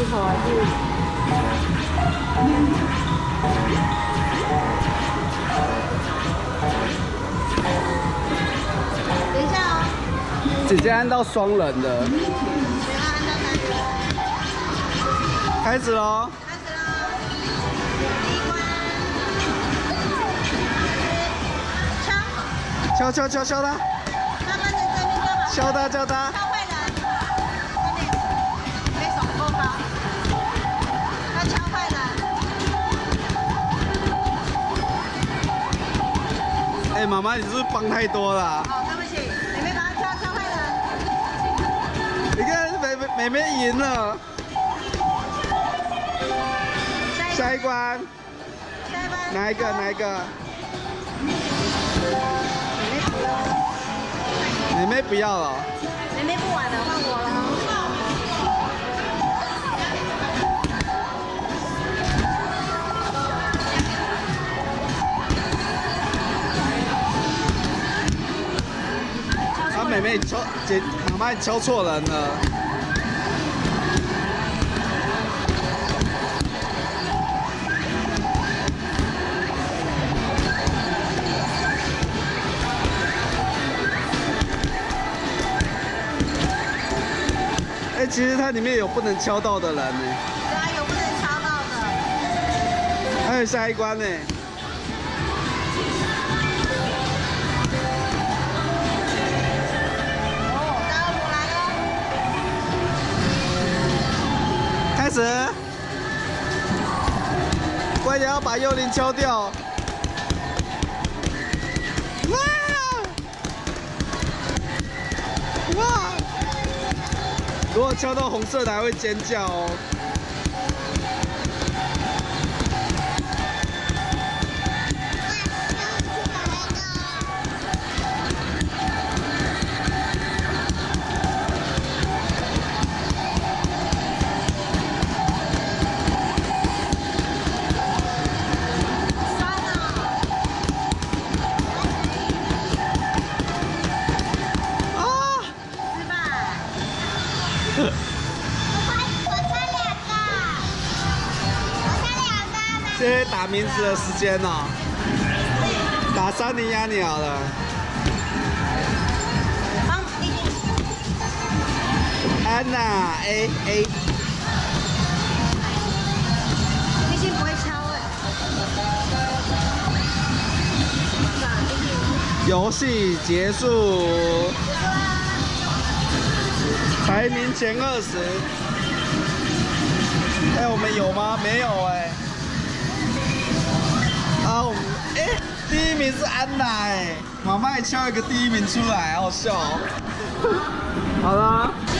头还是？等一下哦。 姐姐按到双人的。 不要按到单人。 开始喽！ 开始喽！第一关。 敲敲敲敲他！ 慢慢的在那边干嘛？ 敲他敲他！ 敲坏人。快点，可以手不够高。要敲坏人。 哎，妈妈，你是不是帮太多了啊？ 好，对不起，妹妹把它敲坏人。 你看，妹妹赢了。下一关。 下一关。 哪一个？哪一个？妹妹不要了。 妹妹不玩了，换我了。 妹妹敲妈妈敲错人了。哎，其实它里面有不能敲到的人呢。 对啊，有不能敲到的。 还有下一关呢。开始，快点要把幽灵敲掉！哇！哇！如果敲到红色的还会尖叫哦。现在打名字的时间哦，打三零压鸟了。安娜 A。 毕竟不会敲哎。 游戏结束，排名前20。哎，我们有吗？没有哎。啊，我们第一名是安娜哎，妈妈也敲一个第一名出来，好笑哦。好了。